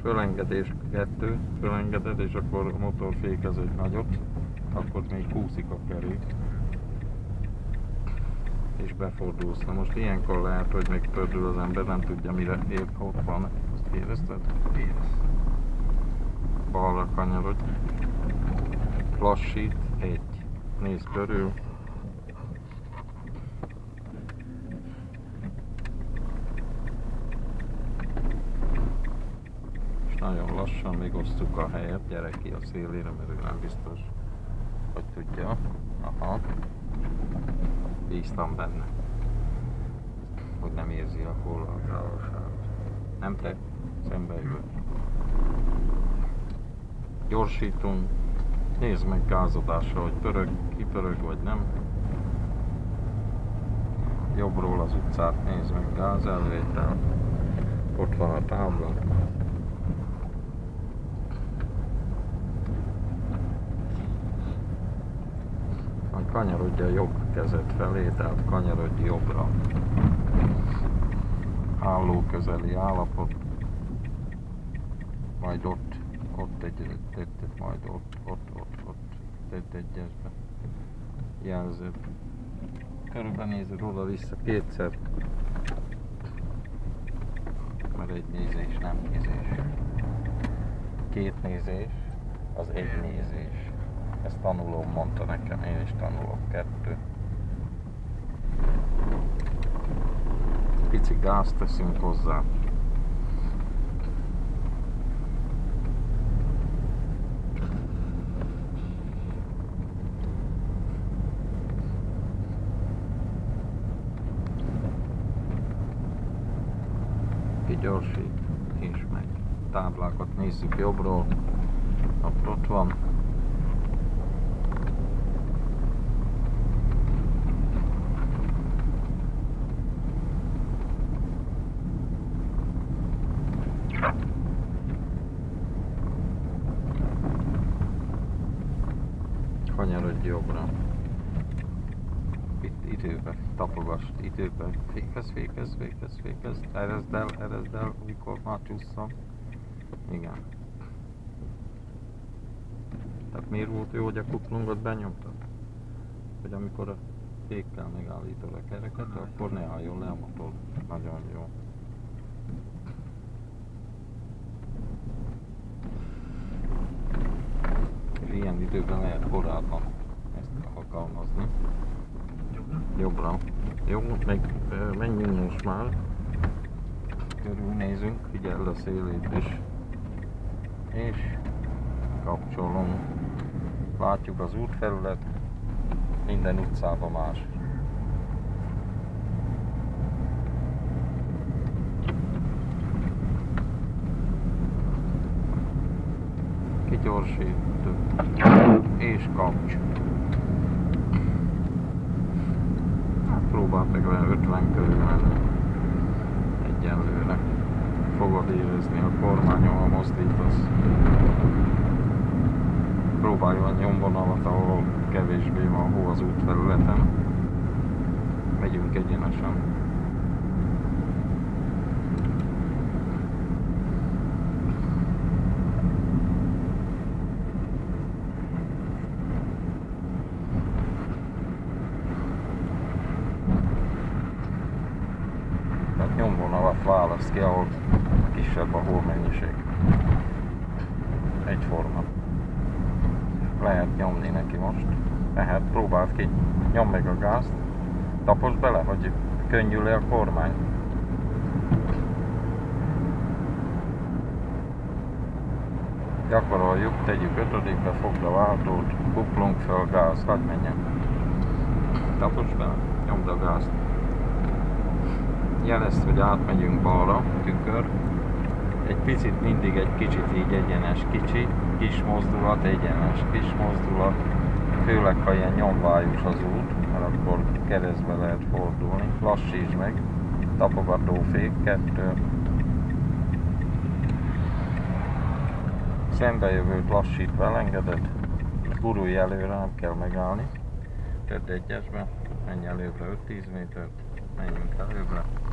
fölengedés 2, fölengeded, és akkor a motor fékez egy nagyot, akkor még kúszik a kerék, és befordulsz. Na most ilyenkor lehet, hogy még pördül az ember, nem tudja mire ér, ott van. Azt érezted? Érez. Balra kanyarodj. Lassít, 1. Nézd körül. És nagyon lassan még osztjuk a helyet, gyere ki a szélére, mert ő nem biztos, hogy tudja. Aha. Bíztam benne, hogy nem érzi a forgalmasságot. Nem te, szembe jövök. Gyorsítunk, nézd meg gázadásra, hogy pörög, kipörög vagy nem. Jobbról az utcát nézd meg, gázelvétel. Ott van a tábla. Kanyarodj a jobb kezed felé, tehát kanyarodj jobbra. Álló közeli állapot. Majd ott egyet, majd ott tedd egyesbe. Jelzőt. Körülbenézed oda-vissza 2-szer. Mert egy nézés nem nézés. 2 nézés, az egy nézés. Ezt tanulom mondta nekem, én is tanulok 2. Pici gázt teszünk hozzá. Kigyorsít, és megy. Táblákat nézzük jobbról. Ott van. Kanyarodj jobbra. Itt időbe, tapogasd, időbe. Fékezd. Erezd el, amikor már csúszom. Igen. Tehát miért volt jó, hogy a kuplungot benyomtad? Hogy amikor a fékkel megállítod a kereket, akkor ne álljon le a motor. Nagyon jó. Ilyen időben lehet korábban ezt alkalmazni. Jobbra. Jó, menjünk most már. Körülnézünk, figyeld a szélét is. És kapcsolunk. Látjuk az útfelület. Minden utcában más. Kigyorsít. És kapcs. Próbáld meg olyan 50 körül menni. Egyenlőre. Fogod érezni a kormányon, ha mozdítasz. Próbálj olyan nyomvonalat, ahol kevésbé van hó az útfelületen. Megyünk egyenesen. Nyomvonalat választ ki, ahol kisebb a hómennyiség. Egyforma. Lehet nyomni neki most. Tehát próbáld ki, nyomd meg a gázt, taposd bele, hogy könnyül a kormány. Gyakoroljuk, tegyük 5-be, fogd a váltót, kuplunk fel, gáz, hadd menjen. Taposd bele, nyomd a gázt. Jelezd, hogy átmegyünk balra, tükör. Egy picit mindig egy kicsit így egyenes, kis mozdulat, egyenes, kis mozdulat. Főleg, ha ilyen nyomvályos az út, mert akkor keresztbe lehet fordulni. Lassítsd meg, tapogatófék, 2. Szembejövőt lassítva elengeded, gurulj előre, nem kell megállni. Tedd egyesbe, menj előbbre 5-10 métert, menjünk előbbre.